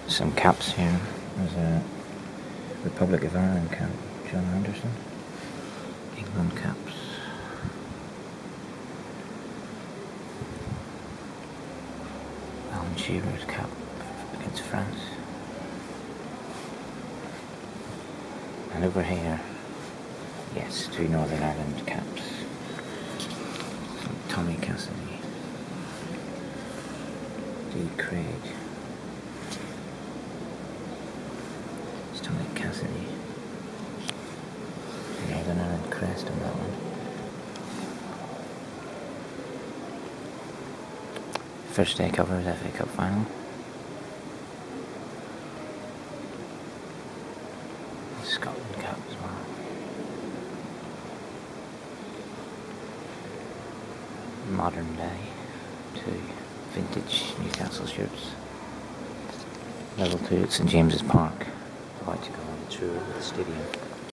Some caps here. There's a Republic of Ireland cap, John Anderson. England caps. Alan Shearer's cap against France. And over here, yes, 2 Northern Ireland caps. Some Tommy Cassidy. D. Craig. It's Tommy Cassidy. Northern Ireland crest on that one. First day covers, FA Cup final. Scotland cap as well. Modern day 2 vintage Newcastle shirts. Level 2 at St James's Park. I'd like to go on a tour of the stadium.